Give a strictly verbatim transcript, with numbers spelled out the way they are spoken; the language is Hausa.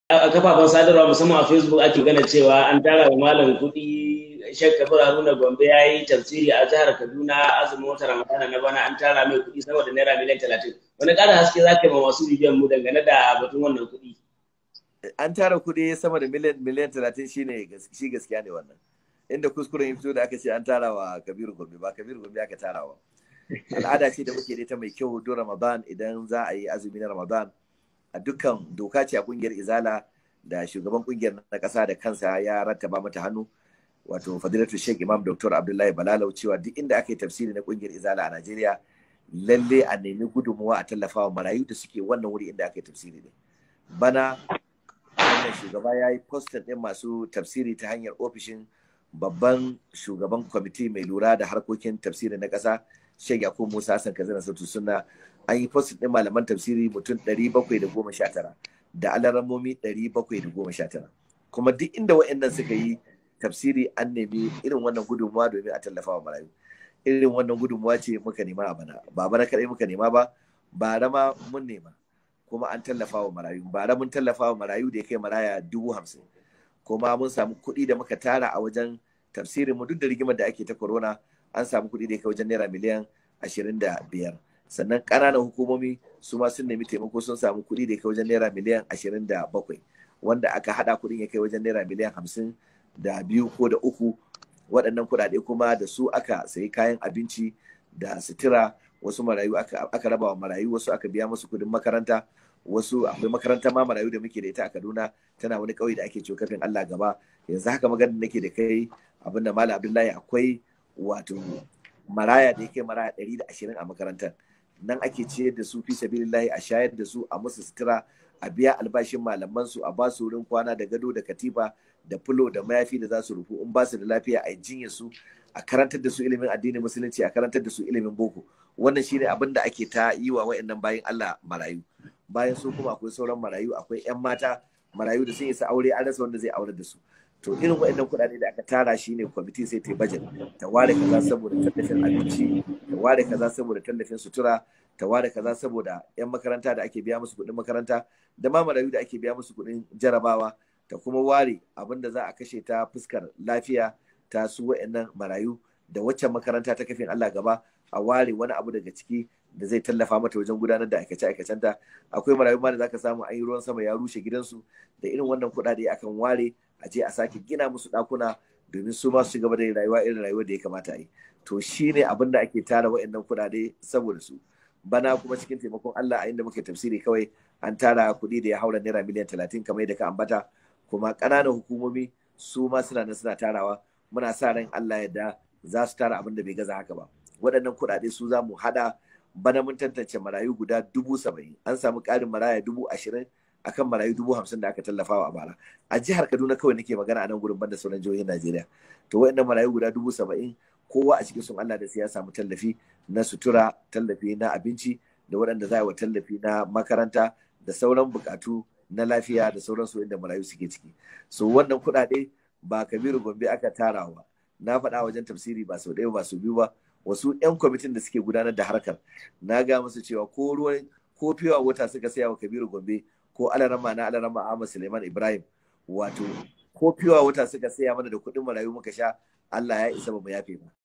a kafafen sadarwa musamman a Facebook ake gana cewa an tara wa malam kuɗi. Sheikh Kabir Haruna Gombe ya yi tafsiri a jihar Kaduna azumin wata Ramadana na bana, an tara mai kuɗi sama da naira miliyan talatin. Wani ƙara haske za ka yi ma masu bibiyan mu dangane da batun wannan kuɗi? An tara kuɗi sama da miliyan miliyan talatin shine shi gaskiya ne wannan. Inda kuskuren ya fito da aka ce an tara wa Kabiru Gombe, ba Kabiru Gombe aka tara wa. Al'ada ce da muke da ita mai kyau don Ramadan, idan za a yi azumi na Ramadan, a dukkan doka ce a kungiyar Izala da shugaban kungiyar na ƙasa da kansa ya rattaba mata hannu, wato Fadilatu Sheikh Imam Doctor Abdullahi Balalau, cewa duk inda aka yi tafsiri na kungiyar Izala a Najeriya, lalle a nemi gudunmuwa a tallafawa marayu da suke wannan wuri inda aka yi tafsiri ne. Bana wannan shugaba ya yi postin ɗin masu tafsiri ta hanyar ofishin babban shugaban kwamiti mai lura da harkokin tafsiri na ƙasa, Sheikh Yakubu Musa Hassan Katsina Sautu Sunna. An yi postin ɗin malaman tafsiri mutum ɗari bakwai da goma sha tara da alarammomi ɗari bakwai da goma sha tara. Kuma duk inda wa'annan suka yi tafsiri an nemi irin wannan gudunmuwa domin a tallafa wa marayu. Irin wannan gudunmuwa ce muka nema a bana. Ba bana kaɗai muka nema ba, bara ma mun nema. Kuma an tallafa wa marayu. Bara mun tallafa wa marayu da ya kai maraya dubu hamsin. Kuma mun samu kuɗi da muka tara a wajen tafsirin mu, duk da rigimar da ake ta corona, an samu kuɗi da ya kai wajen naira miliyan ashirin da biyar. Sannan ƙananan hukumomi su ma sun nemi taimako, sun samu kuɗi da ya kai wajen naira miliyan ashirin da bakwai, wanda aka haɗa kuɗin ya kai wajen naira miliyan hamsin da biyu ko da uku. Waɗannan kuɗaɗe kuma da su aka sayi kayan abinci da sutura. Wasu marayu aka, aka raba wa marayu, wasu aka biya musu kuɗin makaranta, wasu akwai makaranta ma marayu da muke da ita a Kaduna, tana wani ƙauye da ake cewa kafin Allah gaba. Yanzu haka maganar nake da kai abin da Malam Abdullahi, akwai wato maraya da yake maraya ɗari da ashirin a makarantar. Nan ake ciyar da su fi sabilillahi, a shayar da su, a musu sutura, a biya albashin malaman su, a ba su wurin kwana da gado da katifa da fulo da mayafi da za su rufu. In ba su da lafiya a jinyar su, a karantar da su ilimin addinin musulunci, a karantar da su ilimin boko. Wannan shine abin da ake ta yi wa wayannan bayan Allah marayu. Bayan su kuma akwai sauran marayu, akwai 'yan mata marayu da sun isa aure, an rasa wanda zai aure da su. To irin waɗannan kuɗaɗe da aka tara shi ne kwamiti sai ta yi bajet, ta ware kaza saboda tallafin abinci, ta ware kaza saboda tallafin sutura, ta ware kaza saboda 'yan makaranta da ake biya musu kuɗin makaranta, da ma marayu da ake biya musu kuɗin jarabawa, ta kuma ware abin da za a kashe ta fuskar lafiya ta su waɗannan marayu, da waccan makaranta ta kafin Allah gaba a ware wani abu daga ciki da zai tallafa mata wajen gudanar da aikace-aikacenta. Akwai marayu ma da zaka samu an yi ruwan sama ya rushe gidansu, da irin wannan kuɗaɗe akan ware a je a sake gina musu ɗakuna domin su ma su gaba da rayuwa irin rayuwar da ya kamata a yi. To shi ne abin da ake tara wa'annan kuɗaɗe saboda su. Bana kuma cikin taimakon Allah, a inda muke tafsiri kawai an tara kuɗi da ya haura naira miliyan talatin kamar yadda ka ambata. Kuma ƙananan hukumomi su ma suna nan suna tarawa. Muna sa ran Allah yadda za su tara abin da bai gaza haka ba. Waɗannan kuɗaɗe su za mu haɗa. Bana mun tantance marayu guda dubu saba'in. An samu ƙarin maraya dubu ashirin akan marayu dubu hamsin da aka tallafawa a bara. A jihar Kaduna kawai nake magana a nan gurin, banda sauran jihohin Najeriya. To waɗannan marayu guda dubu saba'in, kowa a cikin sun Allah da sai ya samu tallafi na sutura, tallafi na abinci, da waɗanda za a yi wa tallafi na makaranta, da sauran buƙatu na lafiya, da sauran su inda marayu suke ciki. So wannan kuɗaɗe ba Kabiru Gombe aka tarawa. Na faɗa wajen tafsiri ba sau ɗaya ba sau biyu ba. Wasu 'yan kwamitin da suke gudanar da harkar, na ga musu cewa ko ruwan ko fiwa wata suka saya wa Kabiru Gombe, ko alarama na alarama Ahmad Suleiman Ibrahim, wato ko fiwa wata suka saya mana da kuɗin marayu muka sha, Allah ya isa ba mu yafe ba.